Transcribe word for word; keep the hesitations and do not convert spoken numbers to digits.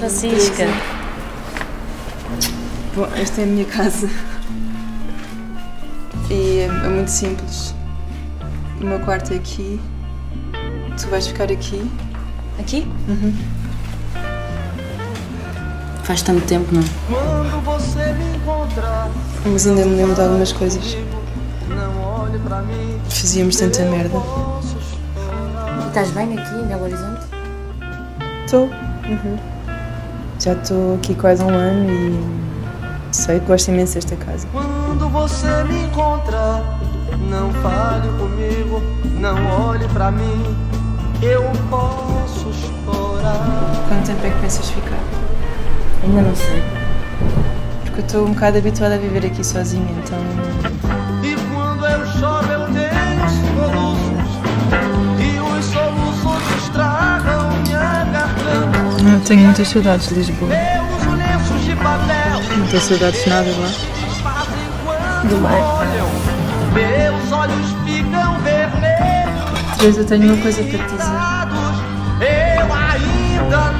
Francisca. Teresa. Bom, esta é a minha casa. E é, é muito simples. O meu quarto é aqui. Tu vais ficar aqui. Aqui? Uhum. Faz tanto tempo, não? Quando você me encontrar, Mas ainda me lembro de algumas coisas. não olhe pra mim. Fazíamos tanta merda. E estás bem aqui em Belo Horizonte? Estou. Uhum. Já estou aqui quase há um ano e sei que gosto imenso desta casa. Quando você me encontrar, não fale comigo, não olhe pra mim. Eu posso chorar. Quanto tempo é que pensas ficar? Ainda não sei. Porque eu estou um bocado habituada a viver aqui sozinha, então... E quando eu choro eu tenho soluços, e os soluços estragam minha garganta. Eu tenho muitas saudades de Lisboa. Meus lenços de papel Não tenho saudades de nada lá. fazem quando Do mar. olham. Meus olhos ficam vermelhos. Teresa, eu tenho uma coisa para te dizer. Eu ainda